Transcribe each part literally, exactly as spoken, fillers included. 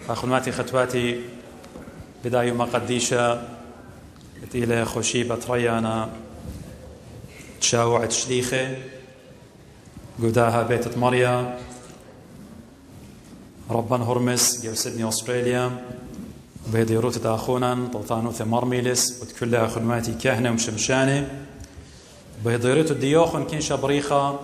أخواتي خطواتي بداية مقديشة إلى خوشيبة ريانا تشاوع تشليخة قداها بيت مريا ربان هرمس جو سيدني أستراليا بيدي روت أخونا طلطانوث مرميلس وتكل أخواتي كهنة ومشمشانة بيدي روت الديوخن كين شبريخة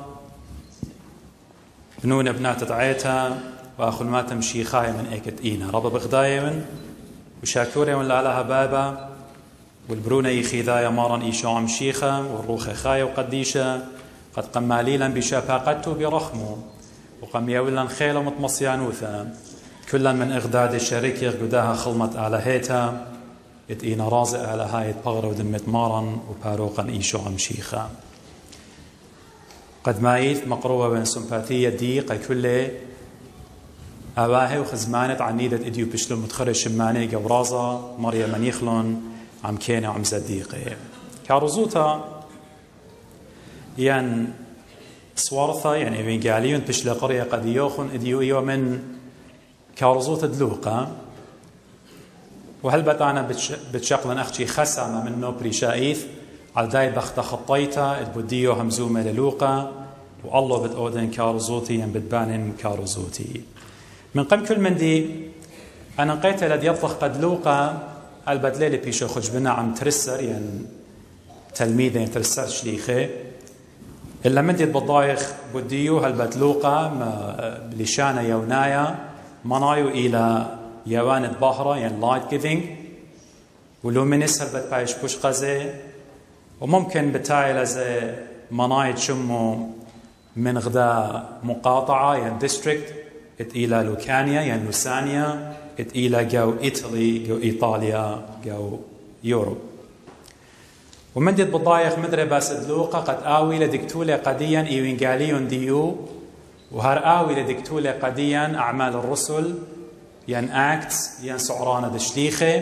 بنون بنات عيتها وأخواتها مشيخاية من إيكت إينا رب بغداية من وشاكوري من لعلها بابا والبرونة يخيذايا مارا إيشا مشيخة والروخة خاية وقديشة قد قماليلا بشفاقته برخمه وقم يولا خيلا متمصيانوثا كلا من إغداد الشريك يغداها خلمة آلهيتا إتئينا رازئ على هاي بغر ودمت مارا وباروقا إيشا مشيخة قد مايث مقروبة بين سمباثية دي قي كله أواهي وخزمانة عنيدة إديو بشلو متخرج شماني قورازة مريم منيخلون عم كينة وعم زديقة كارزوتا ين سوارثة يعني إيفنجاليون بشلا قرية قد يوخن إديو إيو من كارزوتا دلوقة وهل بتانا بتشقلن أختي خسامة من نوبري شايث على داي بخت خطيتا البوديو همزومة للوقة والله بتأودن كارزوتي ين بتبانن كارزوتي من قبل كل من دي أنا قيت الذي يطلق قد لوقا البدليل بيشو خجبنا عم ترسر يعني تلميذ يعني ترسر شليخي إلا من دي بضايخ بديو هالبدلوقا بلشانة يونايا منايو إلى يوان البحرة يعني لايت جيفينج ولومينيس هالبد بايش بوش قزي وممكن بتاعي لزي مناي تشمو من غدا مقاطعة يعني ديستريكت إلى لوكانيا يعني لوسانيا إلى جو إيطالي جو إيطاليا جو يوروب ومن دي بضايخ مدري باس دلوقة قد آوي لدكتولة قديا إيوينجاليون ديو وهر آوي لدكتولة قديا أعمال الرسل ين أكتس ين سعرانة دشليخة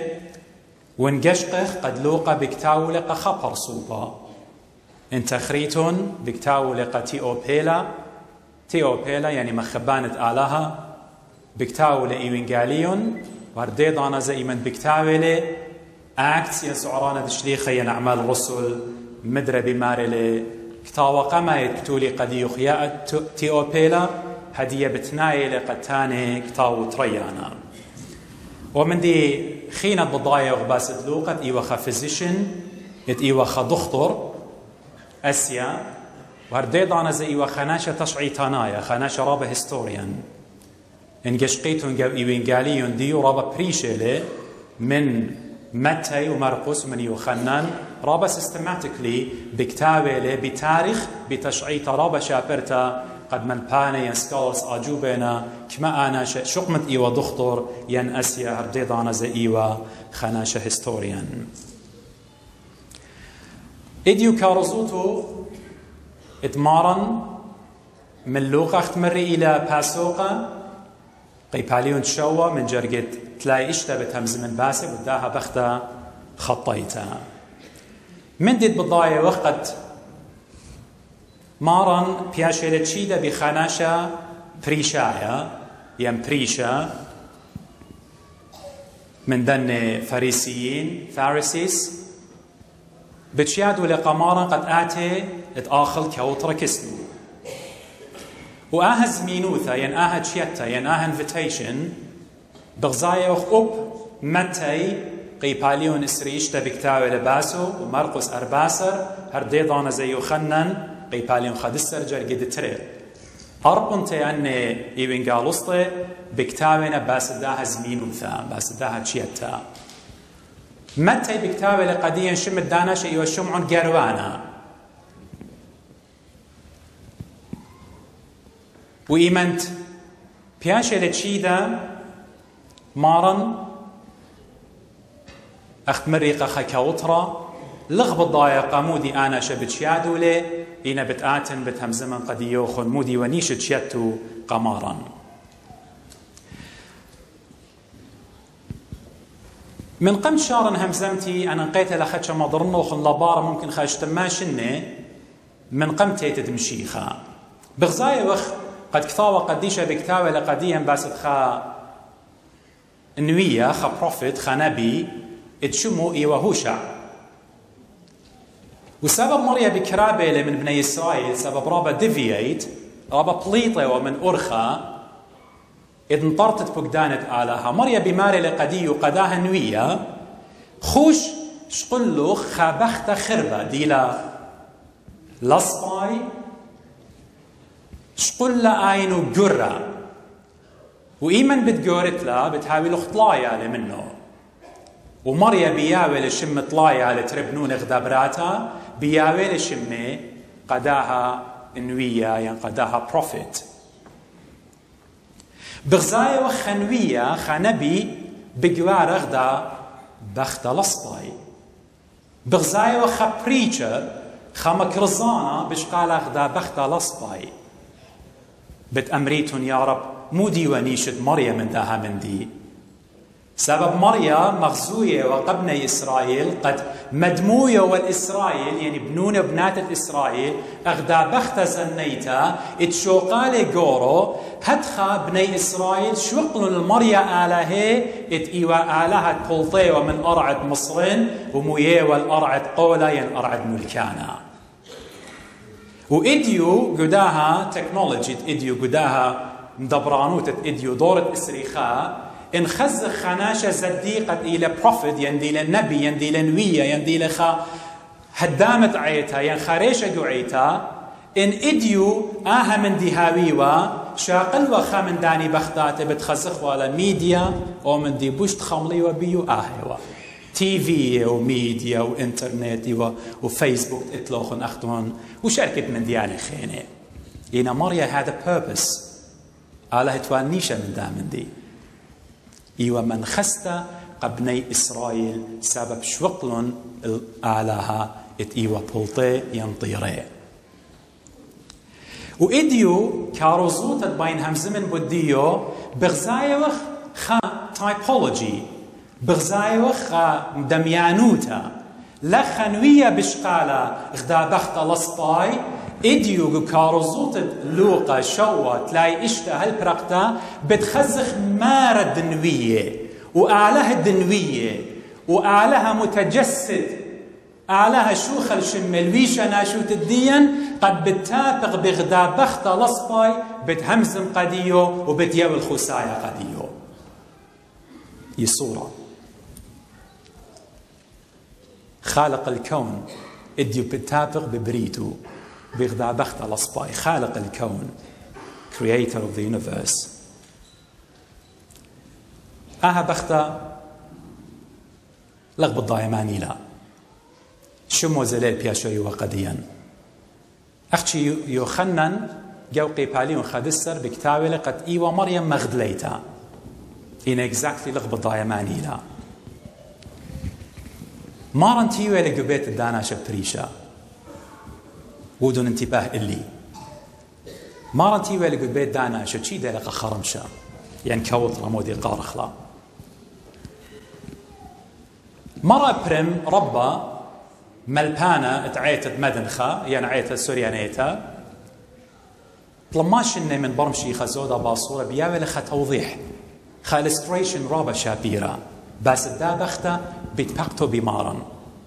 ونقشقخ قد لوقة بكتاولة خبر صوبا إن تخريتون بكتاولة تيوبيلا تيوبيلا يعني مخبانة آلها بكتاولة إيوينجاليون ورديضانا زي من بكتاولة أكتس يسعرانا دشليخة ين أعمال الرسل مدرة بمارلة كتاوة قما يكتولي قد يخياء تيوبيلا هدية بتنايلة قد تاني كتاو تريانا ومن دي خينة بضايا وغباسة لوقت إيوخا فيزيشن إت إيوخا دكتور أسيا وهرديضانا زي إيوخا ناشا تشعي تانايا خناشا رابا هيستوريان إن قشقيتون جو إيوينجاليون ديو رابا بريشيلي من متى ومرقس من يوخنان رابا سيستماتيكلي بكتابة بتاريخ بتشعيط رابا شابرتا قد من باني ينسكالس أجوبنا كما أنا شقمت إيوا دكتور ين أسيا هرديضانا زي إيوا خناشا هيستوريان إديو كارزوتو إدمارا من لوقا اختمري إلى باسوقا قيباليون تشوا من جرقت تلاقي اشتبت همز من باسي وداها بختا خطيتها من ديد بضايا وقت مارن بياشيلة تشيدا بخناشا بريشايا يم بريشا من دن فارسيين فارسيس بتشيادوا لقمارا قد آتي اتآخل كوتر كسلو وآها زمينوثا ين آها تشيتا ين آها انفيتيشن بغزايا وخوب متى قيباليون اسريشتا بكتاوي لباسو ومرقس أرباسر هرديضانا زي يوخنن قيباليون خدسر جرقيد ترير أربنتي أني إيوينغالوسطي بكتاوينا باسداها زمينوثا باسداها تشيتا متى بكتاوي لقديا شم الداناش إيو الشمعون قاروانا وإيمنت بياشي لتشيدا مارن أخت مريقة خكاوترا لغب الضايقة مودي أنا شبتشيادو لي إينا بتآتن بتهم زمن قد يوخن مودي ونيش تشيتو قمارا من قم شارن همزمتي أنا نقيت لخدش مضرنوخن لبارة ممكن خاشتماشني من قم تيتد مشيخا بغزايا وخ قد كثاوة قديشة بكتاوة لقديا باست خا نوية خا بروفيت خا نبي اتشمو إيوه هوشع. وسبب مريا بكرابة من بني إسرائيل سبب رابا ديفييت رابا بليطة ومن أرخا إذ انطرتت بقدانت آلها مريا بماري لقدي وقداها نوية خوش شقلو خابخت خربة ديلا لصباي شقل آينو قرة وإيمن بتقورت لا بتحاول خطلايا منه ومريا بياول شم طلايا لتربنون غدابراتا بياول شمي قداها نوية يعني قداها بروفيت بغزاية وخنوية خنبي بقوار غدا بخت لصباي بغزاية وخبريتشر خمكرزانا بشقال غدا بخت لصباي بتأمريتون يا رب مو ديوانيشت مريم من داها من دي سبب مريم مغزوية وقبني إسرائيل قد مدموية والإسرائيل يعني بنون وبنات إسرائيل أغدا بخت زنيتا اتشوقالي قورو هدخا بني إسرائيل شوقلن المريا آلهي ات إيوا آلهة بولطي ومن أرعد مصرين ومويه والأرعد قولا ين أرعد ملكانا وإديو قداها تكنولوجي إديو قداها مدبرانوت إديو دورة إسريخاء إن خز خناشة زديقة إلى بروفيت يندي للنبي يندي لنوية يندي لخا هدامت عيتها ين خاريشة قعيتها إن إديو آها من ديهاويوا شاقل وخا من داني بختات بتخزخ ولا ميديا أو من دي بوشت خملي وبيو آهوا تي في وميديا وإنترنت وفيسبوك إتلوخن أختون وشركة من دياني خيني إن مريا هذا purpose آله توانيشة من دا من دي إيوة من خستا قبني إسرائيل سبب شوقلن آلها إت إيوة بولطي ينطيري وإديو كاروزوت بين همزمن بوديو بغزايوخ خا تايبولوجي بغزايوخ خا دميانوتا لخنوية بشقالة غدا بخت لصباي إديو كاروزوت لوقا شوة تلاقي إشتا هالبرقتا بتخزخ مارة دنوية وآلها الدنوية وآلها متجسد آلها شوخ الشملويشة ناشوت الدين قد بتابق بغدا بخت لصباي بتهمزم قديو وبتيو الخسايا قديو يصورة خالق الكون إديو بتابق ببريتو بغدا بخت لصباي خالق الكون creator of the universe آها بختا لغب الضايماني لا شمو زليل بياشوي وقديا أختي يوخنن جوقي باليون خادسر بكتاوي قد إيوة مريم مغدليتا إن exactly لغب الضايماني لا مارن تيوي لقبيت الدانا شبريشا ودون انتباه اللي مارن تيوي لقبيت دانا شتشي دلق خرمشا يعني كوط رمودي قارخلا مرة برم ربا ملبانا اتعيتت مدنخة يعني عيتت سوريانيتا طلماشن من برمشي خزودة باصورة بياوي لخا توضيح خا إلستريشن رابا شابيرا بس الدابختا بيتبقتو بمارن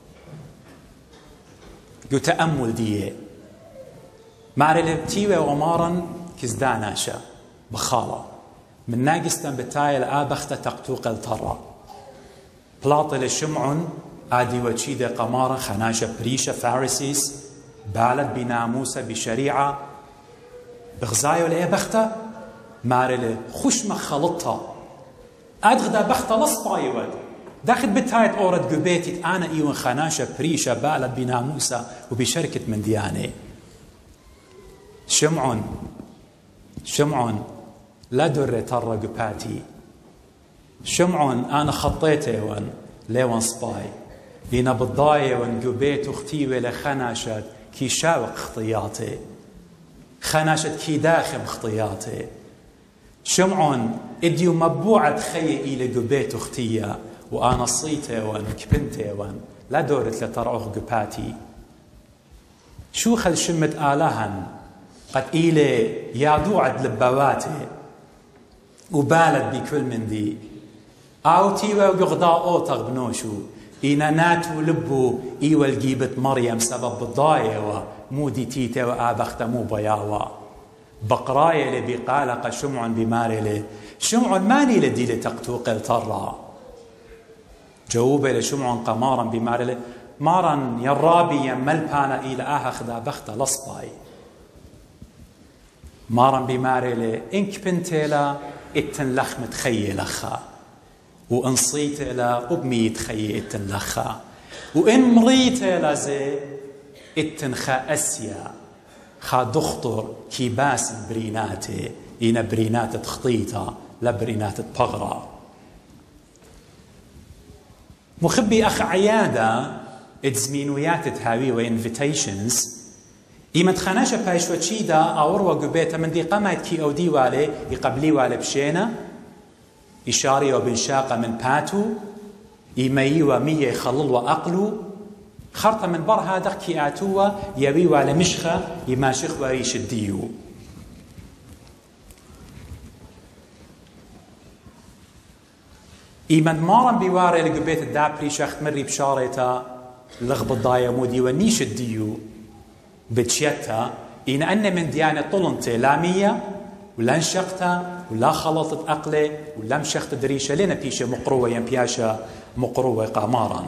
جو تأمل ديه ماري تيوي ومارن كزداناشا بخالة من ناقستن بتايل آبختا تقتوق الترى بلاطل شمعن آدي وشيدة قمارا خناشة بريشة فارسيس بالد بناموسة بشريعة بغزايو ليه بختا ماري خوش مخلطها أدغدا بختا لصبايود داخل بتايت أورد قبيتي أنا إيوان خناشة بريشة بالد بناموسة وبشركة من ديانة شمعن شمعن لا در ترى قباتي شمعن أنا خطيته وان ليوان صباي لينا بالضاية وان قبيت اختي ولا خناشت كي شاوق خطياتي خناشت كي داخم خطياتي شمعن اديو مبوعة خي إلى قبيت اختي وأنا صيته وان كبنته وان لا دورت لترعوه قباتي شو خل شمت آلهن قد إلي يادو عد لبواتي وبالد بكل من دي آوتي ويغضاء أو تغبنوشو إنا ناتو لبو إيوة الجيبة مريم سبب الضاية ومودي تيتا وآبخت مو بياوا بقراية لبقالق شمع بماري شمع ماني لدي لتقتوق الترى جووبة لشمع قمارا بماري مارا يرابي يمل بانا إلى آها خدا بخت لصباي مارا بماري إنك بنتيلا اتن لخم تخيي لخا وإن صيت إلى أبمي تخيي اتن لخا وإن مريت إلى زي اتن خا أسيا خا دخطر كيباس بريناتي إنا برينات تخطيطة لبرينات بغرة مخبي أخ عيادة اتزمينويات تهاوي وإنفيتيشنز إما تخاناشا بايشو تشيدا أوروا قبيتا من دي قامت كي أو دي والي يقبلي والي بشينا إشاري وبنشاقة من باتو إيمايي ومية يخلل وأقلو خرطة من بر هذا كي آتوا يبي والي مشخة يماشخ وريش الديو إيما مارا بيواري لقبيت الدابري شخت مري بشاريتا لغب الضايا مودي ونيش الديو بتشيتا إن أن من ديانة طلنتي لا مية ولا انشقتا ولا خلطت أقلي ولا مشخت دريشة لنا بيشة مقروة ينبياشة مقروة قمارا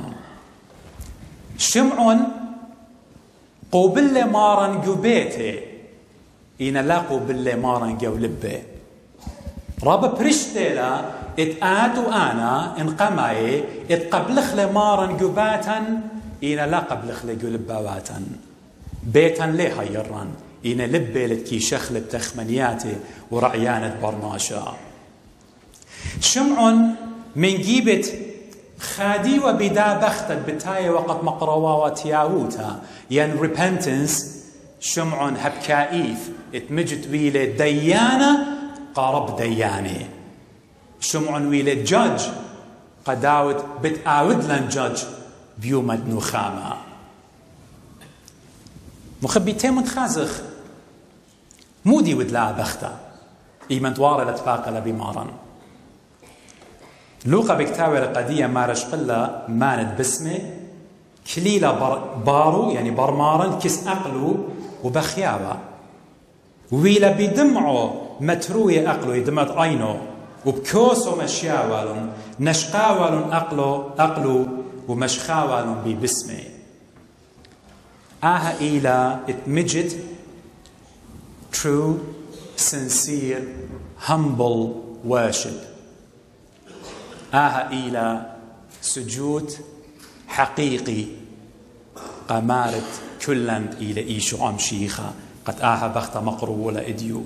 شمع قوبل مارا قبيتي إن لا قوبل مارا قولبي راب برشتيلا اتآتو أنا إن قماي اتقبلخ لمارا قباتا إن لا قبلخ لقلباواتا بيتا ليها يران إن لبي لتكي شخل التخمنياتي ورعيانة برناشا شمع من جيبت خادي وبدا بختت بتاية وقت مقروا وتياوتا ين ريبنتنس شمع هبكائيف اتمجت ويلة ديانة قارب دياني شمع ويلة جاج قداوت بتآود لن جاج بيومة نخامة مخبيتين متخازخ مودي ودلا بختا إيمن توارى لتفاقة لبمارا لوقا بكتاوى القدية مارش قلة ماند بسمه كليلة بارو يعني برمارا كس أقلو وبخيابة ويلا بدمعه متروي أقلو يدمت عينه وبكوسو مشياوالن نشقاوالن أقلو أقلو ومشخاوالن ببسمه آها إلى اتمجد true sincere humble worship آها إلى سجود حقيقي قمارة كلن إلى إيشو أم شيخة قد آها بخت مقرو ولا إديو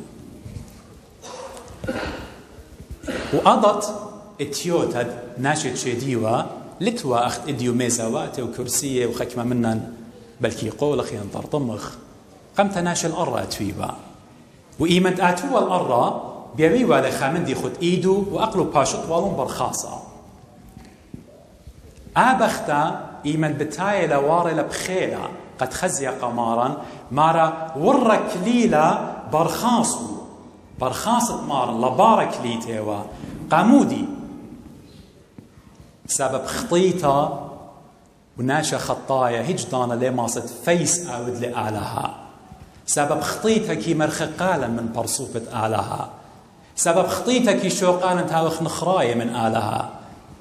وأضت اتيوت ناشد شديوة لتوا أخت إديو ميزاوات وكرسية وخكمة منن بلكي قول أخي انطر طمخ قمت ناش الأرة أتويبا وإيمن أتوى الأرة بيبيوا لخامن دي خد إيدو وأقلو باشط والون برخاصة آبختا إيمن بتاية لواري لبخيلة قد خزي قمارا مارا ورك ليلة برخاصو برخاصة مارا لبارك ليتيوا قامودي سبب خطيطة وناشا خطايا هجدانا لماصت فيس أود لآلها سبب خطيتها كي مرخقالا من برصوفة آلها سبب خطيتها كي شوقالا تاوخ نخراية من آلها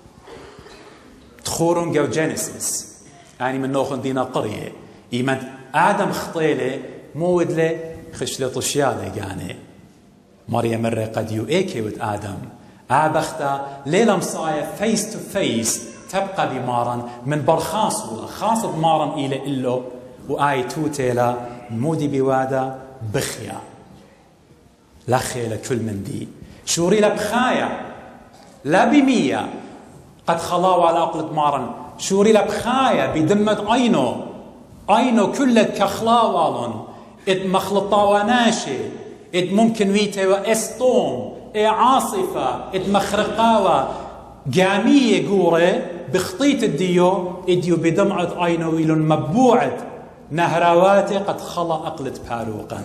تخورون جو جينيسيس يعني من نوخن دينا قرية إيمان آدم خطيلة مود لي خشلة طشيالة يعني مريم مرة قد يو إيكي ود آدم آبختا ليلة مصايا فيس تو فيس تبقى بمارا من برخاص ولا خاص بمارا إلى إلو وآي توتيلا مودي بوادا بخيا لخيلة كل من دي شوري لبخايا لا بمية قد خلاوا على أقلة مارا شوري لبخايا بدمة عينو عينو كل كخلاوالون إد مخلطاواناشي إد ممكن ويتي وإستوم إي عاصفة إد مخرقاوة جامية قورة بخطيط الديو إديو بدمعة عينو إلون مبوعد نهراواتي قد خلا أقلت باروقا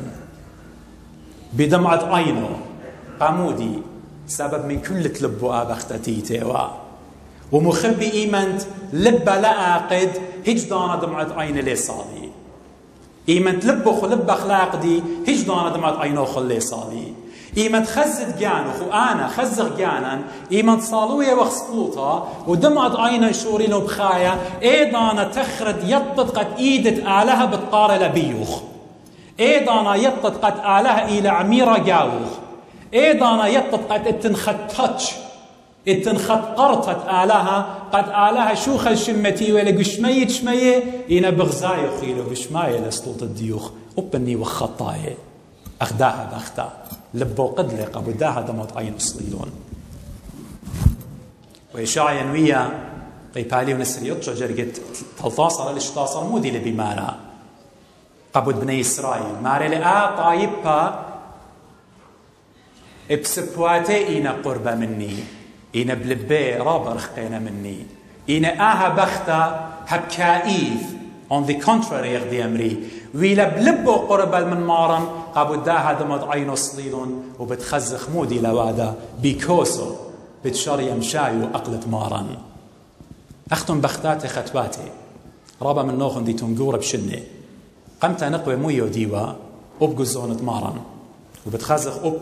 بدمعة عينو قامودي سبب من كل تلبو آبختتي تيوا ومخبي إيمنت لبا لآقد هج دانا دمعت عين لي صالي إيمنت لبخ لب أخلاق دي هج دانا دمعت عينوخ لي صالي إيمنت خزت جانوخ وأنا خزغ جانا إيمنت صالوية وخسطوطة ودمعت عينا شورين وبخايا إيدانا تخرد يطت قد إيدت آلها بتقار لبيوخ إيدانا يطت قد آلها إلى عميرة جاوخ إيدانا يطت قد اتنخد تاتش اتنخد قرطت آلها قد آلها شوخ الشمتي ولا قشمية شمية إنا بغزاي وخيلو قشماية لسلوط الديوخ وبني وخطاية أخداها بأخدا لبو قدلق أبو داها دموت عين صليلون وإشاعي ينوية قيبالي ونسري يطجر جرقت تلطاصر الاشتاصر مودي لبي مارا قبود بني إسرائيل ماري لآ طايبا بسبواتي إنا قربة مني إنا بلبي رابر خقينا مني إنا آها بختا هبكائيف on the contrary يغدي أمري ويلا بلبو قربة من مارن قابو داها دمت عينو صليلون وبتخزخ مودي لوادا بيكوسو بتشاري يمشايو أقلت مارن أختم بختاتي ختواتي رابا من نوخن دي تنقور بشني قمت نقوى مويو ديوا أبقو زونة مارن وبتخزخ أب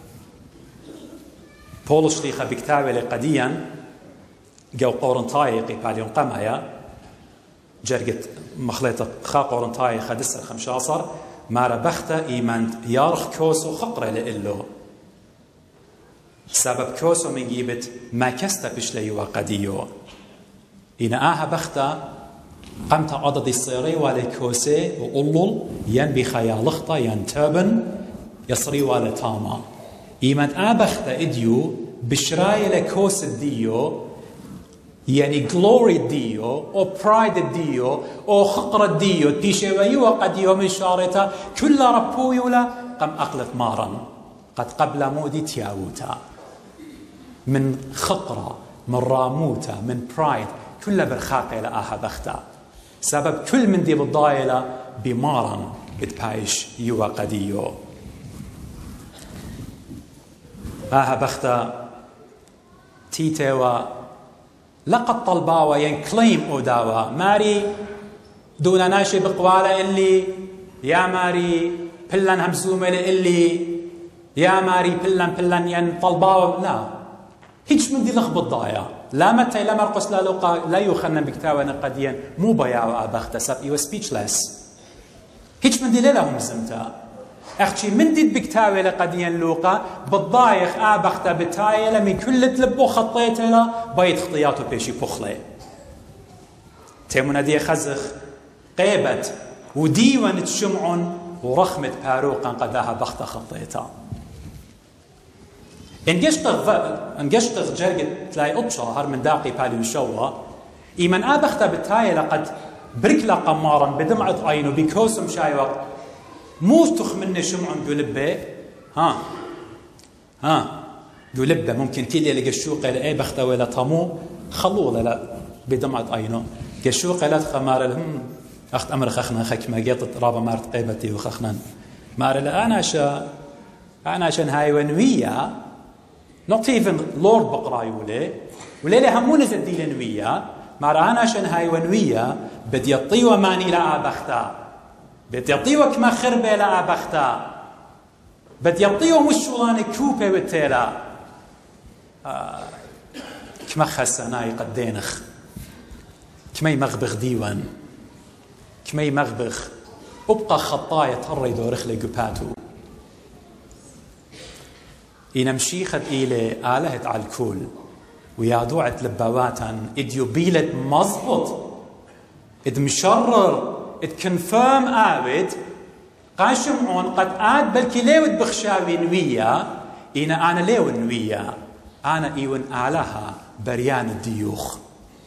بولش ليخا بكتاوي لقديا جو قورنطاي قيباليون قمايا جرقت مخلطة خا قورنطاي خدسر خمشاصر مارا بختا إيمانت يارخ كوسو خقرة لإلو سبب كوسو من جيبت ما كستا بشلي وقديو إنا آها بختا قمت عدد الصيري والي كوسي وقلل ين بخيالختا ين تابن يصري والي تاما إيمانت آه بختا إديو بشراي لكوس الديو يعني glory ديو أو pride ديو أو خقرة ديو تيشي وقد يوم شارتا كل ربويولا قم أقلت مارا قد قبل مودي تياوتا من خقرة من راموتا من pride كل برخاقة لآها بختا سبب كل من دي بالضايلة بمارا بتبايش يوا قديو آها بختا تيتوا لقد طلباوا ين كليم أوداوا ماري دون ناشي بقوالة اللي يا ماري بلن همزومة اللي يا ماري بلن بلن ين طلباوا لا هيج من دي لخبط ضايا لا متى لا مرقس لا لقى لا يخنن بكتاوى نقديا مو بياوا أبخت سب يو سبيتشلس هيج من دي لهم زمتا أختي من دي بكتاوى لقديا لوقا بالضايخ آبخت بتايلة من كل تلبو خطيتها بايد خطياته بيشي بخلي تيمونا دي خزخ قيبت وديوان تشمعن ورخمت باروقا قداها بخت خطيتها انجشتغ انجشتغ جرقت تلاقي أطشا هر من داقي بالي وشوا إيمن آبخت بتايلة قد بركلا قمارا بدمعة عينه بكوسم شاي وقت مو تخ مني شمعن دولبة ها ها دولبة ممكن تيلي لقشوقة لأي بختة ولا طمو خلوه لا بدمعة عينه قشوقة لا تخمار لهم أخت أمر خخنا خك ما جيت رابا مارت قيبتي وخخنا مار لا أنا شا أنا شن هاي ونوية not even Lord بقراي ولا ولا له همون زدي لنوية مار أنا شن هاي ونوية بدي يطي وماني لا بختة بدي يطيو كما خربة لا بختا بدي يطيو مشولان كوبة بالتيلا آه. كما خسناي قدينخ كما يمغبغ ديوان كما يمغبغ أبقى خطايا تري دورخ لقباتو إنا مشيخت إلي آلهت على الكل ويادوعت لبواتا إديو بيلت مظبط إد مشرر it confirm آود قاشمعون قد آد بلكي ليود بخشاوي نوية إنا أنا ليو نوية أنا إيون آلها بريان الديوخ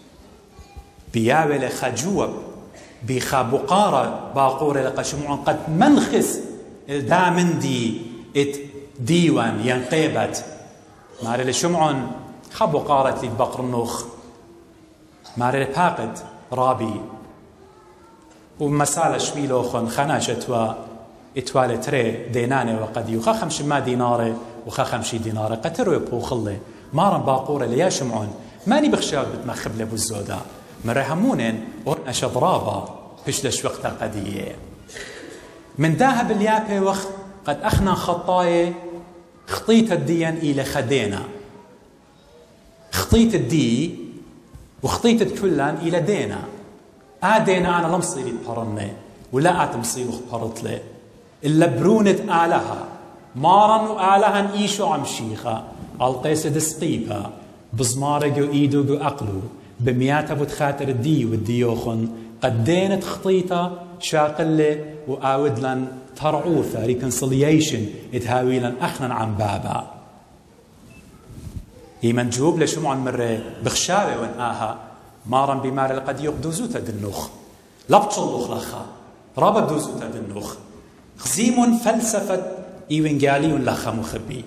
بياوي لخجوب بخابقارة باقورة لقاشمعون قد منخس دامن دي ات ديوان ينقيبت ماري لشمعون خابقارة لي بقرنوخ ماري لباقد رابي ومسالة شميلوخن خناشتوا اتوالي تري ديناني وقد يوخا خمش ما ديناري وخا خمشي ديناري قتروا يبقوا خلي مارن باقورة ليا شمعون ماني بخشاوت بتمخب لبو الزودا مرة همونين ورنش ضرابة بشلش وقتا قدية من داها باليابي وقت قد أخنا خطايا خطيت الدين إلى خدينا خطيت الدي وخطيت كلان إلى دينا آدينا أنا لمصيري بحرني ولا أتمصيرو خبرت إلا برونت آلها مارن وآلها إيشو عمشيخة القيس دسقيبها بزمارقو إيدو أقلو بمياتا بتخاتر الدي والديوخن قد دينت خطيطة شاقلة وآودلن ترعوثة ريكونسليشن اتهاويلن أخنا عن بابا هي منجوب لشمعن مرة بخشاوة ونآها مارن بمار قد يقدوزوتا دنوخ لبطلوخ لخا رابا بدوزوتا دنوخ خزيم فلسفة إيوانجاليون لخا مخبي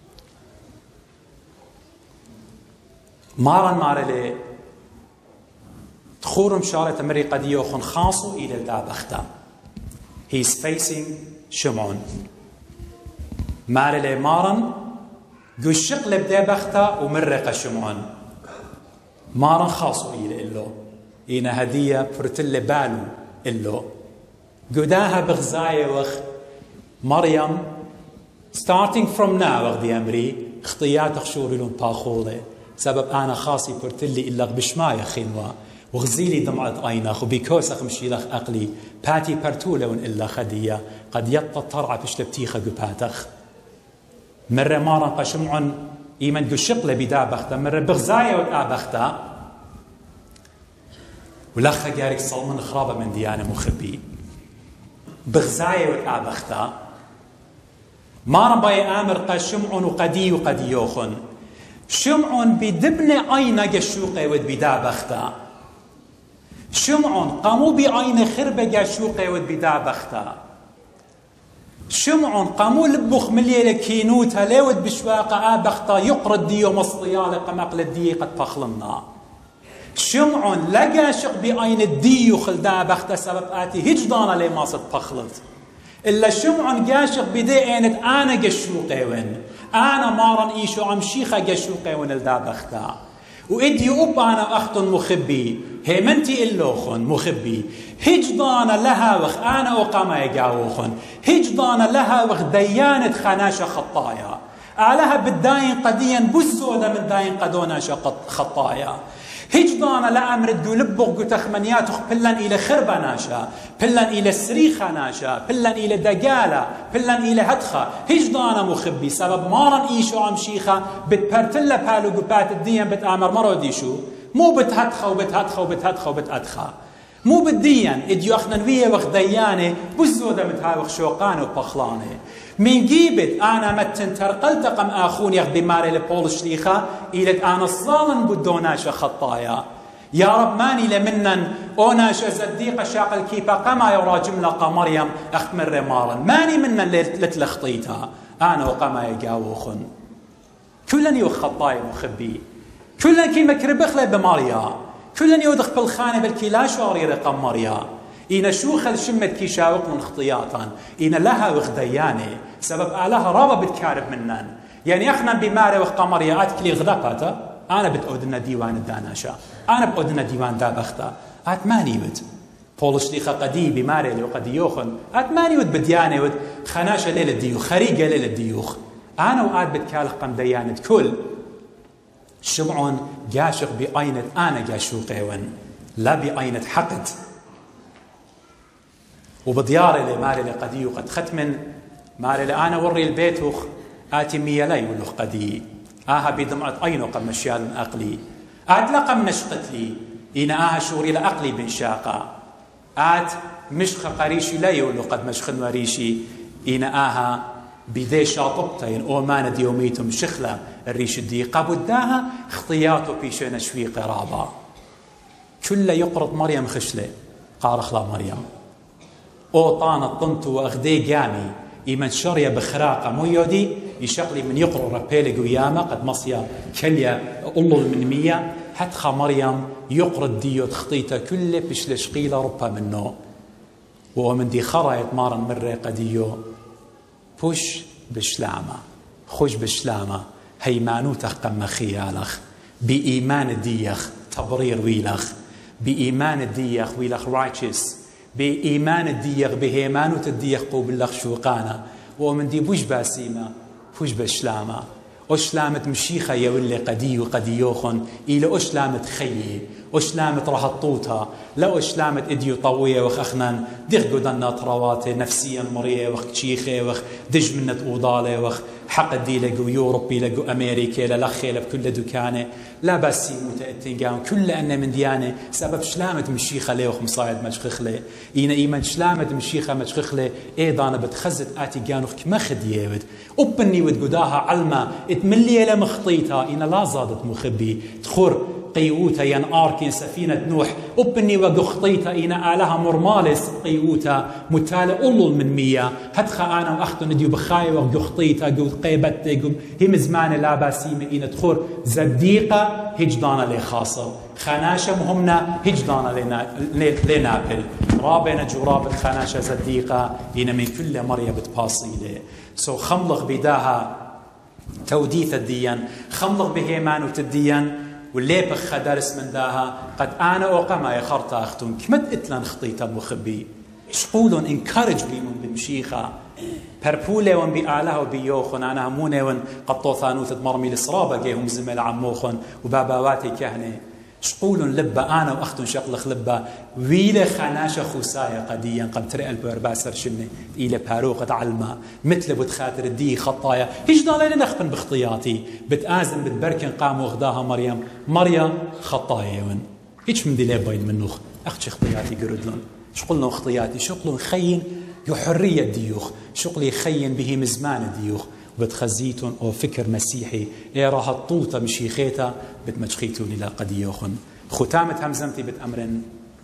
مارن مارلي تخورم شارة مري قد يوخن خاصو إلى الدابختا he's facing شمعون مارلي مارن قشق لبدابختا ومرق شمعون مارن خاصو إلى إلو إينا هدية برتل بالو إلو قداها بغزاية وخ مريم starting from now وغدي أمري اختيات خشوري لون باخولي سبب أنا خاصي برتلي إلا بشماية خينوا وغزيلي دمعت عيناخ وبيكوسخ مشيلخ أقلي باتي برتولون إلا خدية قد يطط طرعة بشلبتيخة قباتخ مرة مارن قشمعن إيمن قشقلة بدابختا مرة بغزاية وتآبختا ولخا جارك صلمن خرابة من ديانة مخبي بغزاية وتآبختا مارن باي آمر قشمعن وقدي وقديوخن شمعن بدبن عينة قشوقة ود بدابختا شمعن قاموا بعين خربة قشوقة ود بدابختا شمعن قاموا لبخ مليلة كينوتا ليود بشواقة آبختا يقرد ديو مصطيالة قمقل الدي قد فخلنا شمعن لقاشق بعين الديو خلدا بختا سبب آتي هجدانا لي ما صد فخلت إلا شمعن قاشق بدي اينت أنا قشوقة ون أنا مارن إيشو عمشيخة قشوقة ون الدابختا وإدي أب أنا أخت مخبي هي منتي إلوخن مخبي هجضان لها وخ أنا أقام يقاوخن هجضان لها وخ ديانة خناشة خطايا أعلها بالداين قديا بزودة من داين قدوناشة خطايا هجضان لأمر الدولبغ قتخمنيات بلن إلى خربة ناشا بلن إلى سريخة ناشا بلن إلى دقالة بلن إلى هدخة هجضان مخبي سبب مارن إيشو عمشيخة بتبرتلة بالو قبات الدين بتآمر مرو ديشو مو بتهدخة وبتهدخة وبتهدخة وبتأدخة مو بالدين إديو أخنا نوية وخ ديانة بزودة متها وخ شوقانة وبخلانة من جيبت أنا متن ترقلت قم آخون يخدي ماري لبول شليخة إلت أنا الصالن بدوناش خطايا يا رب ماني لمنن أوناش زديقة شاق الكيبا قما يرى جملة مريم أخت من رمارا ماني منن لتلخطيتها أنا وقما يقاوخن كلن يوخ خطايا مخبي كلن كي مكربخ بماريا كلن يودخ بالخانة بالكلاش واري رقم مريا إن شوخ الشمت كي شاوق من خطياتا إن لها وخديانة سبب آلها رابا بتكارب منن يعني اخنا بماري وقمريا اتكلي غدقاتا أنا بتأودنا ديوان الداناشا أنا بأودنا ديوان دابختا أتماني ود بولش ليخا قدي بماري لو قدي يوخن أتماني ود بديانة ود خناشة ليلة ديوخ خريقة ليلة ديوخ أنا وآد بتكالخ قم ديانة كل شمعون جاشق بعينة أنا جاشوقيون لا بعينة حقد وبدياري لي ماري لقدي وقد ختمن ماري لأنا وري البيت وخ آتي ميالي ولخ قدي آها بدمعة عينو قد مشيال أقلي آت لقم نشقت لي إن آها شوري لأقلي بنشاقا آت مشخ قريشي لي ولو قد مشخن وريشي إن آها بذي شاطبتين أومان ديوميتم شخلة الريش الديقة بداها اختياطو بيشين شوي قرابة كل يقرط مريم خشلة قارخلا مريم أو طانت طنت وأخدي قامي إيمن شرية بخراقة مو يودي يشقلي من يقرأ ربيلي قيامة قد مصيا كليا أولو المنمية حتخا مريم يقرأ ديو تخطيته كله بشلش قيلة ربا منه ومن دي خرايت مارن مرة قديو بوش بشلامة خوش بشلامة هيمانو تخقم خيالخ بإيمان الديخ تبرير ويلخ بإيمان الديخ ويلخ righteous بإيمان الديخ بهيمانو تديخ قوبلخ شوقانا ومن دي بوش باسيمة بوش بشلامة أشلامت مشيخة يولي قدي وقديوخن إلى أشلامت خيي أشلامت رهطوطة لا أشلامت إديو طوية وخ أخنان ديخ قدنا طرواتي نفسيا مرية وخ تشيخي وخ دج منت أوضالي وخ حق دي لقو يوروبي لقو أمريكا للخي بكل دكانة لا بس يموت اتنقام كل أن من ديانة سبب شلامت مشيخة لي وخ مصايد مشخخلي إينا إيمان شلامت مشيخة مشخخلي إيضا أنا بتخزت آتي قانوخ كما خديوت أبني ودقداها علما اتملي لمخطيتها إينا لا زادت مخبي تخور قيوتا ين آركين سفينة نوح أبني وقخطيتا إينا آلها مرمالس قيوتا متالة أولو من مية هدخا أنا وأختو نديو بخاي وقخطيتا قو قيبت قو هم زمان لا باسيمة إينا تخور زديقة هجدانا لي خاصة خاناشة مهمنا هجدانا لنابل رابنا جراب خاناشة زديقة إينا من كل مرية بتباصيلة سو خملغ بداها توديث الديان خملغ بهيمان وتديان واللي بخ درس من داها قد أنا أوقما يخرط أختم كمد إتلان خطيطة مخبي شقولون انكارج بيمون بمشيخة بربولي ون بآلها وبيوخن أنا هموني ون قد طوثانوث مرمي لصرابة جيهم زميل عموخن وباباواتي كهنة شقولون لبا أنا وأختن شقلخ لبا ويلة خناشة خسايا قديا قد ترئ البرباسر شنة إلى باروقة علما مثل بتخاطر الدي خطايا هيش ضالي نخبن بخطياتي بتآزم بتبركن قام وغداها مريم مريم خطايا ون هيش من دي لابين منوخ أختش خطياتي قردلون شقلنا خطياتي شقلون خين يحرية ديوخ شقلي خين به مزمان ديوخ بتخزيتون أو فكر مسيحي إيه راح الطوطة مشيخيتا بتمجخيتون إلى قديوخن ختامة همزمتي بتأمرن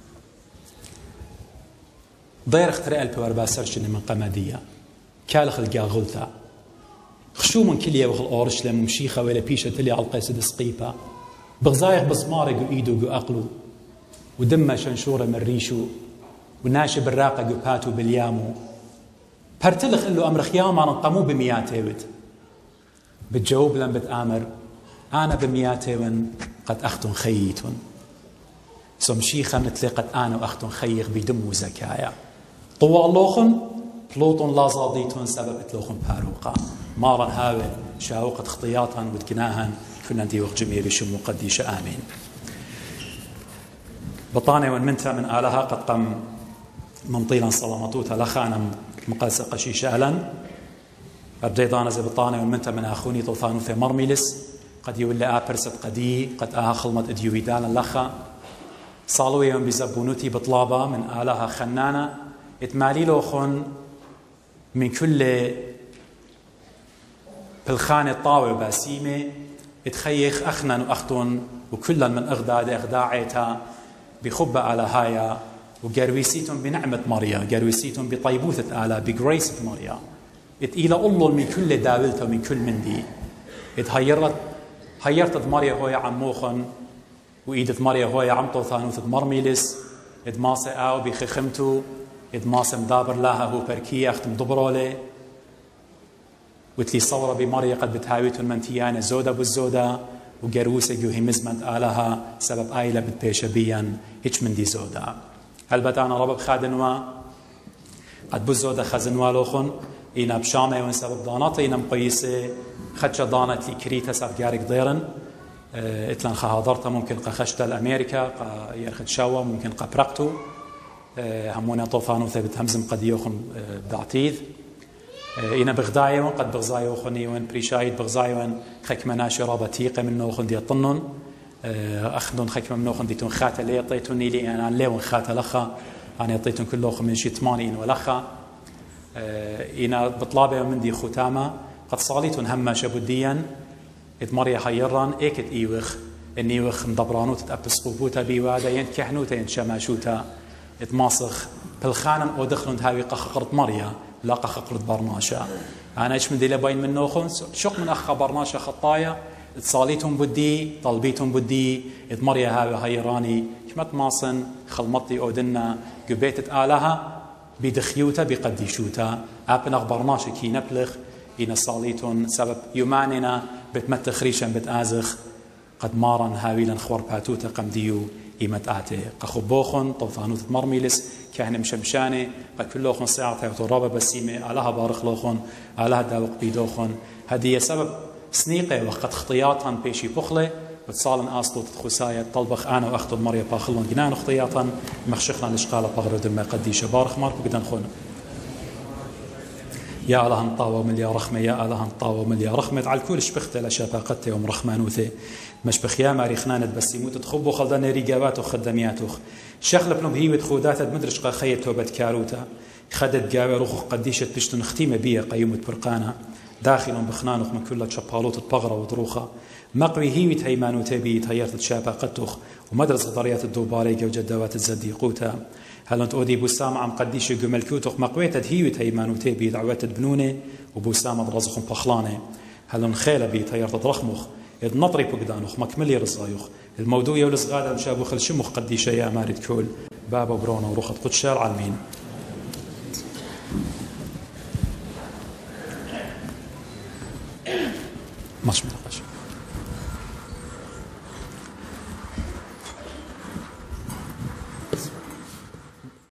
ضير اخترق البوار باسرشن من قمادية كالخ القاغلتا خشو من كلية وخل أورشلم ومشيخة ولا بيشة تلي على القيسد سقيبة بغزايق بزمارق وإيدو جو أقلو ودمة شنشورة من ريشو وناشب الراقة جو باتو باليامو برتلخ إلو أمر خياما نقمو بمياتيوت بتجاوب لن بتآمر أنا بمياتيون قد أختن خييتون سمشيخة مثل قد أنا وأختن خيغ بدمو زكايا طوال لوخن بلوطن لا زاضيتون سبب اتلوخن باروقا مارا هاول شاوقت خطياتها ودكناهن كنا ندي وقت جميل شمو قديش آمين بطانة ومنتا من آلها قد قم منطيلا صلامتوتا لخانا مقاسة قشيشة ألن أبديضانا زي بطانة ومنتا من أخوني طوثانو في مرميلس قد يولي آبرست قدي قد آها خلمت إديويدانا لخا صالوا يوم بزبونوتي بطلابة من آلها خنانة اتمالي لوخن من كل بالخانة طاوة باسيمة اتخيخ أخنن وأختن وكلا من أغداد أغداعيتا بخبة على هايا وقرويسيتهم بنعمة مريا قرويسيتهم بطيبوثة آلا بجريسة مريا اتإلى الله من كل داولته ومن كل مندي اتهيرت هيرت مريا هويا عموخن وإيدت مريا هويا عم طوثانوث مرميلس ادماسة آو بخخمتو ادماسة مدابر لها هو بركية اختم دبرولي وتلي صورة بمريا قد بتهاويتون منتيانة زودة بالزودة وقروسة جو همزمت آلها سبب آيلة بتبيش بيان هيش من دي زودة هل أنا ربب خادنوا قد بزودة خزنوا لوخن إنا بشامة ونسبب دانات إنا مقيسة خدش دانت لي كريتا سب جارك ضيرن اتلان خهادرتا ممكن قخشتا الأمريكا قا يرخد شاوة ممكن قبرقتو همونا طوفانو ثبت همزم قد يوخن بعتيذ إنا بغدايون قد بغزايوخن يون بريشايد بغزايون خكمة ناشرة بتيقة منو خن دي طنن أخذون خكمة منو خن ديتون خاتة لي يطيتوني لي أنا ليون خاتة لخا أنا يطيتون كلهم من شي ثمانين ولخا إنا بطلابة من دي ختامة قد صاليتون هما شبوديا اتمريا حيران ايكت ايوخ انيوخ مدبرانو تتأبس قبوتا بيوادا ين كحنوتا ين شماشوتا اتماسخ بالخانن او دخلون هاوي قخقرت مريا لا قخقرت برناشا انا ايش من دي لباين من نوخن شق من اخ برناشا خطايا اتصاليتهم بدي طلبيتهم بدي اتمريا هاوي هيراني كمت ماصن خلمطي اودنا قبيتت آلها بدخيوتا بقديشوتا ابن اخبرناشا كي نبلغ إن صاليتون سبب يماننا بتمت خريشا بتآزخ قد مارن هاويلا خور باتوتا قمديو إيمت آته قخبوخن طوفانوت مرميلس كهن مشمشاني قكلوخن ساعة وترابة بسيمة علىها بارخلوخن علىها داوق بيدوخن هدي سبب سنيقة وقت خطياطا بيشي بخلة بتصالن آسطو تدخسايا طلبخ أنا وأخطو المريا باخلون جنان خطياطا مخشخنا لشقالة بغرو دم قديش بارخ مارك بقدن خون يا الله انطاوة مليا رخمة يا الله انطاوة مليا رخمة على الكل شبخت لشفاقته ومرخمانوثه مشبخ يا ماري خنانت بس يموت تخبو خلدنا ريقابات وخدمياتوخ شخل بنو بهيوت خودات مدرش قا خيت توبت كاروتا خدت قاوي روخ قديشت بشتن ختيمة بيه قيمت برقانا داخل بخنانوخ من كل شبالوت البغرة وضروخة مقوي هيوت هيمانوته بيه تهيرت شفاقتوخ ومدرس غضريات الدوباريق وجدوات الزديقوتا هل انت اودي بوسام عم قديش جملكوتوخ مقويت هيوت هيمانوته بيه دعوات بنونه وبوسام رزخم بخلانه هل خيله بيه تهيرت ضرخموخ إذ نطري بقدانوخ مكملي رزايوخ الموضوع يولس غادا مشابو خل شموخ قديشة يا مارد كول بابا برونا وروخة قدشار عالمين مش مناقشة